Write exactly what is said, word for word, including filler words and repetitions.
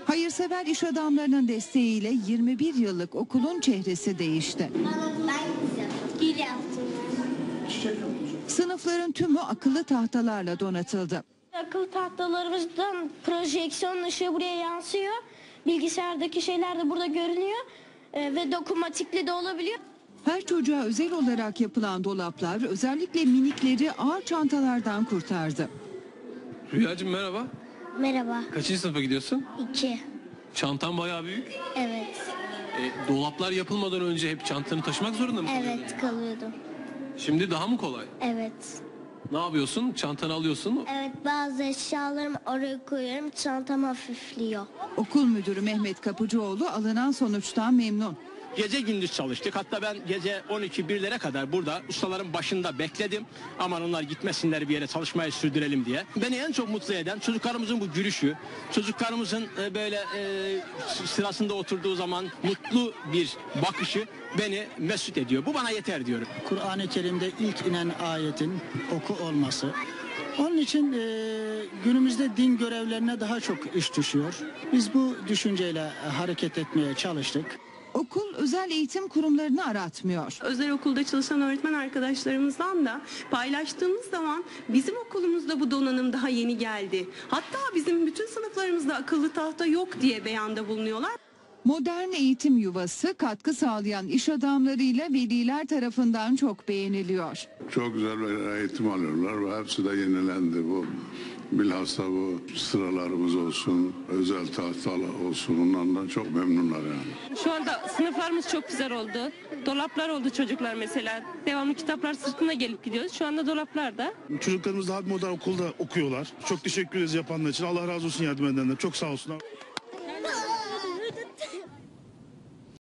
Hayırsever iş adamlarının desteğiyle yirmi bir yıllık okulun çehresi değişti. Gül yaptım. Sınıfların tümü akıllı tahtalarla donatıldı. Akıllı tahtalarımızdan projeksiyon ışığı buraya yansıyor. Bilgisayardaki şeyler de burada görünüyor e, ve dokunmatikli de olabiliyor. Her çocuğa özel olarak yapılan dolaplar özellikle minikleri ağır çantalardan kurtardı. Rüyacığım merhaba. Merhaba. Kaçıncı sınıfa gidiyorsun? İki. Çantan bayağı büyük. Evet. E, dolaplar yapılmadan önce hep çantanı taşımak zorunda mı kalıyordun? Evet kalıyordum. Şimdi daha mı kolay? Evet. Ne yapıyorsun? Çantanı alıyorsun. Evet bazı eşyalarımı oraya koyuyorum. Çantam hafifliyor. Okul müdürü Mehmet Kapıcıoğlu alınan sonuçtan memnun. Gece gündüz çalıştık. Hatta ben gece on iki birlere kadar burada ustaların başında bekledim. Aman onlar gitmesinler bir yere, çalışmayı sürdürelim diye. Beni en çok mutlu eden çocuklarımızın bu gülüşü, çocuklarımızın e, böyle e, sırasında oturduğu zaman mutlu bir bakışı beni mesut ediyor. Bu bana yeter diyorum. Kur'an-ı Kerim'de ilk inen ayetin oku olması. Onun için e, günümüzde din görevlerine daha çok iş düşüyor. Biz bu düşünceyle hareket etmeye çalıştık. Okul özel eğitim kurumlarını aratmıyor. Özel okulda çalışan öğretmen arkadaşlarımızdan da paylaştığımız zaman bizim okulumuzda bu donanım daha yeni geldi. Hatta bizim bütün sınıflarımızda akıllı tahta yok diye beyanda bulunuyorlar. Modern eğitim yuvası katkı sağlayan iş adamlarıyla veliler tarafından çok beğeniliyor. Çok güzel bir eğitim alıyorlar ve hepsi de yenilendi. Bu bilhassa bu sıralarımız olsun, özel tahtalar olsun, onlardan çok memnunlar yani. Şu anda sınıflarımız çok güzel oldu. Dolaplar oldu çocuklar mesela. Devamlı kitaplar sırtında gelip gidiyoruz. Şu anda dolaplarda. Çocuklarımız daha modern okulda okuyorlar. Çok teşekkür ederiz yapanlar için. Allah razı olsun yardım edenler. Çok sağ olsunlar.